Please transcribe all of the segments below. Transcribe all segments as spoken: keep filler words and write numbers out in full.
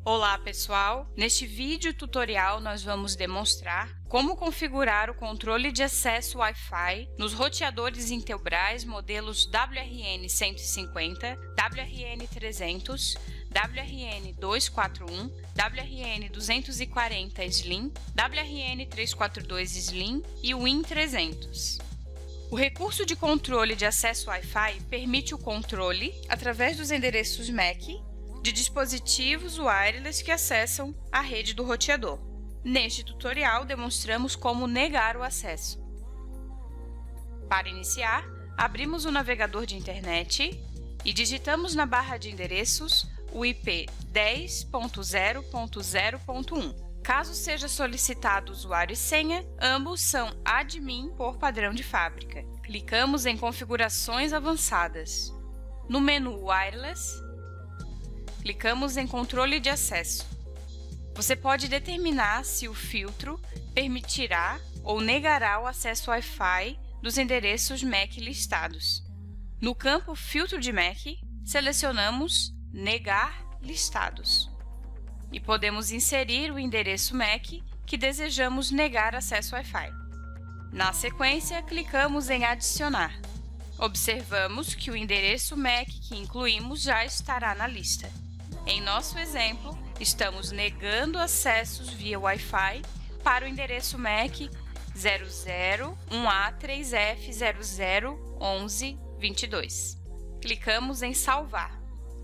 Olá pessoal, neste vídeo tutorial nós vamos demonstrar como configurar o controle de acesso Wi-Fi nos roteadores Intelbras modelos W R N cento e cinquenta, W R N trezentos, W R N duzentos e quarenta e um, W R N duzentos e quarenta Slim, W R N trezentos e quarenta e dois Slim e o Win trezentos. O recurso de controle de acesso Wi-Fi permite o controle, através dos endereços M A C, de dispositivos wireless que acessam a rede do roteador. Neste tutorial, demonstramos como negar o acesso. Para iniciar, abrimos o navegador de internet e digitamos na barra de endereços o I P dez ponto zero ponto zero ponto um. Caso seja solicitado usuário e senha, ambos são admin por padrão de fábrica. Clicamos em Configurações avançadas. No menu Wireless, clicamos em Controle de acesso. Você pode determinar se o filtro permitirá ou negará o acesso Wi-Fi dos endereços M A C listados. No campo Filtro de M A C, selecionamos Negar listados e podemos inserir o endereço M A C que desejamos negar acesso Wi-Fi. Na sequência, clicamos em Adicionar. Observamos que o endereço M A C que incluímos já estará na lista. Em nosso exemplo, estamos negando acessos via Wi-Fi para o endereço M A C zero zero um A três F zero zero onze vinte e dois. Clicamos em Salvar.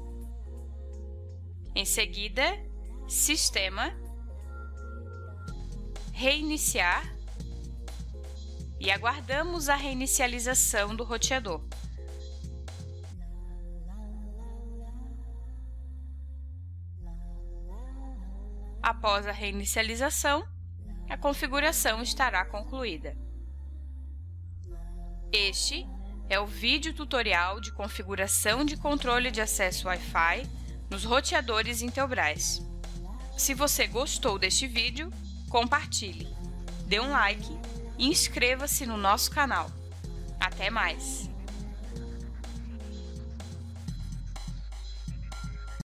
Em seguida, Sistema, Reiniciar e aguardamos a reinicialização do roteador. Após a reinicialização, a configuração estará concluída. Este é o vídeo tutorial de configuração de controle de acesso Wi-Fi nos roteadores Intelbras. Se você gostou deste vídeo, compartilhe, dê um like e inscreva-se no nosso canal. Até mais!